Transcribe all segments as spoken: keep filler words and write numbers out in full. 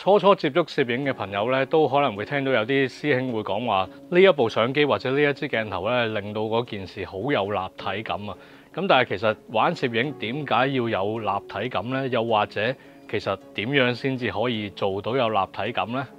初初接觸攝影嘅朋友咧，都可能會聽到有啲師兄會講話，呢一部相機或者呢一支鏡頭咧，令到嗰件事好有立體感啊。咁但係其實玩攝影點解要有立體感呢？又或者其實點樣先至可以做到有立體感呢？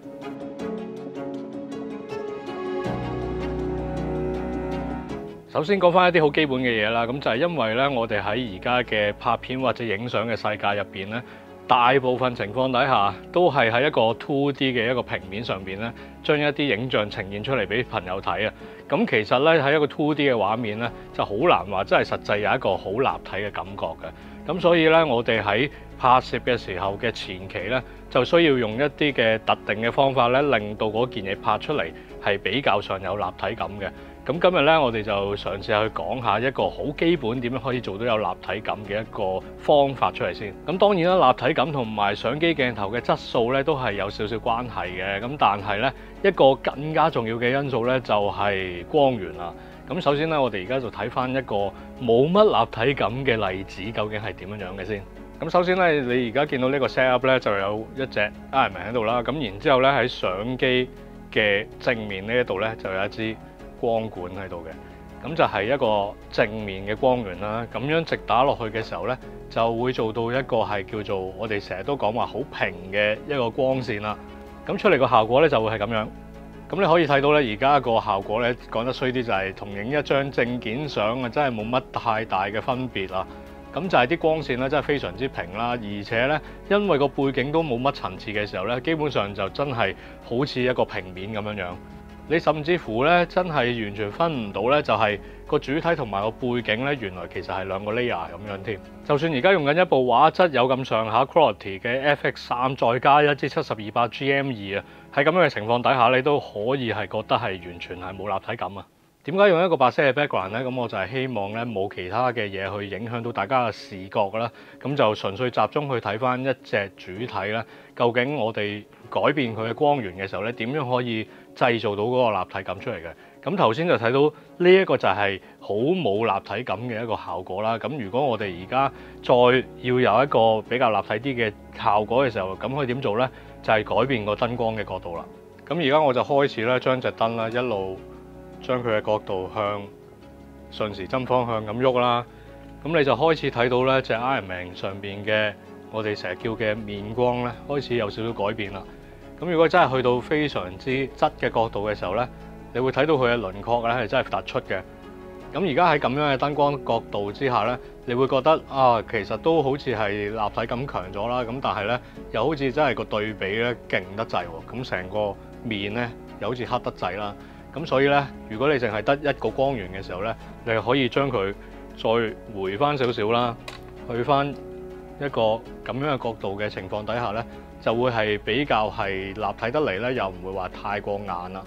首先講翻一啲好基本嘅嘢啦，咁就係因為咧，我哋喺而家嘅拍片或者影相嘅世界入邊咧，大部分情況底下都係喺一個 two D 嘅一個平面上邊咧，將一啲影像呈現出嚟俾朋友睇啊。咁其實咧，喺一個 two D 嘅畫面咧，就好難話真係實際有一個好立體嘅感覺嘅。咁所以咧，我哋喺拍攝嘅時候嘅前期咧，就需要用一啲嘅特定嘅方法咧，令到嗰件嘢拍出嚟係比較上有立體感嘅。咁今日咧，我哋就嘗試下去講下一個好基本點樣可以做到有立體感嘅一個方法出嚟先。咁當然啦，立體感同埋相機鏡頭嘅質素咧都係有少少關係嘅。咁但係咧，一個更加重要嘅因素咧就係光源啦。咁首先咧，我哋而家就睇翻一個冇乜立體感嘅例子，究竟係點樣樣嘅先。咁首先咧，你而家見到呢個 set up 咧就有一隻 Iron Man 喺度啦。咁然之後咧，喺相機嘅正面呢一度咧就有一支光管喺度嘅，咁就係一個正面嘅光源啦。咁樣直打落去嘅時候呢，就會做到一個係叫做我哋成日都講話好平嘅一個光線啦。咁出嚟個效果呢，就會係咁樣。咁你可以睇到呢，而家個效果呢，講得衰啲就係同影一張證件相啊，真係冇乜太大嘅分別啦。咁就係啲光線呢，真係非常之平啦，而且呢，因為個背景都冇乜層次嘅時候呢，基本上就真係好似一個平面咁樣樣。你甚至乎咧，真係完全分唔到咧，就係個主體同埋個背景咧，原來其實係兩個 layer 咁樣添。就算而家用緊一部畫質有咁上下 quality 嘅 F X 三，再加一支七十二百 G M 二啊，喺咁樣嘅情況底下，你都可以係覺得係完全係冇立體感啊。點解用一個白色嘅 background 咧？咁我就係希望咧冇其他嘅嘢去影響到大家嘅視覺啦。咁就純粹集中去睇翻一隻主體咧，究竟我哋改變佢嘅光源嘅時候咧，點樣可以製造到嗰個立體感出嚟嘅？咁頭先就睇到呢一個就係好冇立體感嘅一個效果啦。咁如果我哋而家再要有一個比較立體啲嘅效果嘅時候，咁可以點做咧？就係改變個燈光嘅角度啦。咁而家我就開始咧將隻燈啦一路將佢嘅角度向順時針方向咁喐啦。咁你就開始睇到咧隻 Iron Man 上邊嘅我哋成日叫嘅面光咧，開始有少少改變啦。咁如果真係去到非常之側嘅角度嘅時候咧，你會睇到佢嘅輪廓咧係真係突出嘅。咁而家喺咁樣嘅燈光角度之下咧，你會覺得啊，其實都好似係立體感強咗啦。咁但係咧，又好似真係個對比咧勁得滯喎。咁成個面咧又好似黑得滯啦。咁所以咧，如果你淨係得一個光源嘅時候咧，你係可以將佢再回翻少少啦，去翻一個咁樣嘅角度嘅情況底下咧，就會係比較係立體得嚟咧，又唔會話太過硬啦。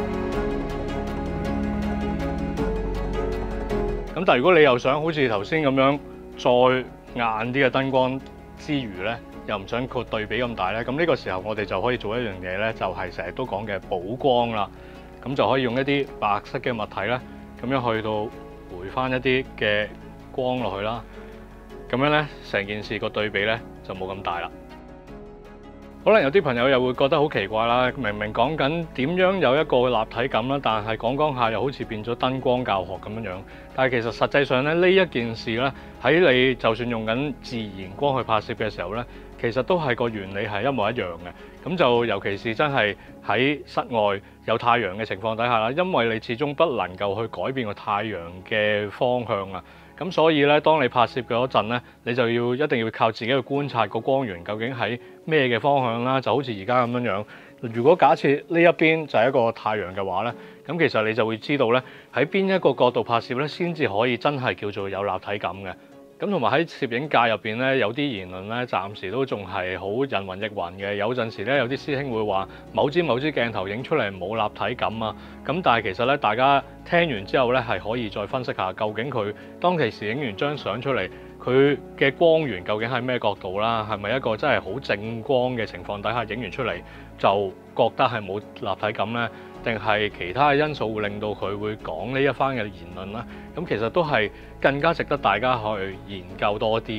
咁但係如果你又想好似頭先咁樣再硬啲嘅燈光之餘咧，又唔想個對比咁大咧，咁呢個時候我哋就可以做一樣嘢咧，就係成日都講嘅補光啦。咁就可以用一啲白色嘅物體咧，咁樣去到回翻一啲嘅光落去啦。咁樣咧，成件事個對比咧就冇咁大啦。可能有啲朋友又會覺得好奇怪啦，明明講緊點樣有一個立體感啦，但係講講下又好似變咗燈光教學咁樣樣。但係其實實際上咧，呢一件事咧，喺你就算用緊自然光去拍攝嘅時候咧，其實都係個原理係一模一樣嘅。咁就尤其是真係喺室外有太陽嘅情況底下啦，因為你始終不能夠去改變個太陽嘅方向啊。咁所以咧，當你拍攝嗰陣咧，你就要一定要靠自己去觀察個光源究竟喺咩嘅方向啦。就好似而家咁樣樣。如果假設呢一邊就係一個太陽嘅話咧，咁其實你就會知道咧，喺邊一個角度拍攝咧，先至可以真係叫做有立體感嘅。咁同埋喺攝影界入邊咧，有啲言論咧，暫時都仲係好人云亦云嘅。有陣時咧，有啲師兄會話某支某支鏡頭影出嚟冇立體感啊。咁但係其實咧，大家聽完之後咧，係可以再分析下究竟佢當其時影完張相出嚟，佢嘅光源究竟係咩角度啦？係咪一個真係好正光嘅情況底下影完出嚟就覺得係冇立體感呢？定係其他嘅因素會令到佢會講呢一番嘅言論啦？咁其實都係更加值得大家去研究多啲嘅。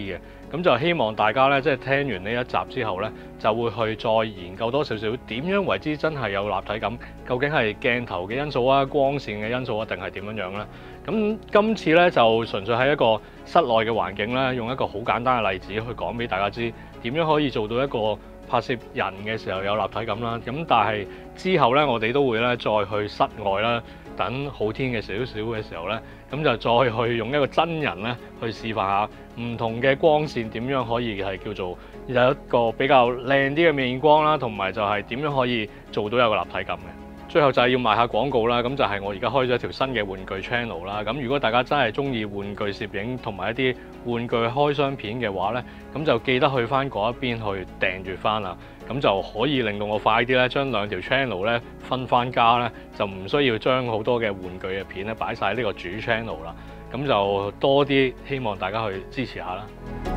咁就希望大家咧，即係聽完呢一集之後咧，就會去再研究多少少點樣為之真係有立體感，究竟係鏡頭嘅因素啊、光線嘅因素啊，定係點樣樣咧？咁今次咧就純粹係一個室內嘅環境啦，用一個好簡單嘅例子去講俾大家知點樣可以做到一個拍攝人嘅時候有立體感啦。咁但係之後咧，我哋都會咧再去室外啦，等好天嘅少少嘅時候咧，咁就再去用一個真人咧去示範下唔同嘅光線點樣可以係叫做有一個比較靚啲嘅面光啦，同埋就係點樣可以做到有個立體感嘅。最後就係要賣下廣告啦，咁就係我而家開咗一條新嘅玩具 channel 啦。咁如果大家真係中意玩具攝影同埋一啲玩具開箱片嘅話呢，咁就記得去翻嗰一邊去訂閱翻啦。咁就可以令到我快啲咧將兩條 channel 咧分翻家咧，就唔需要將好多嘅玩具嘅片咧擺晒呢個主 channel 啦。咁就多啲希望大家去支持下啦。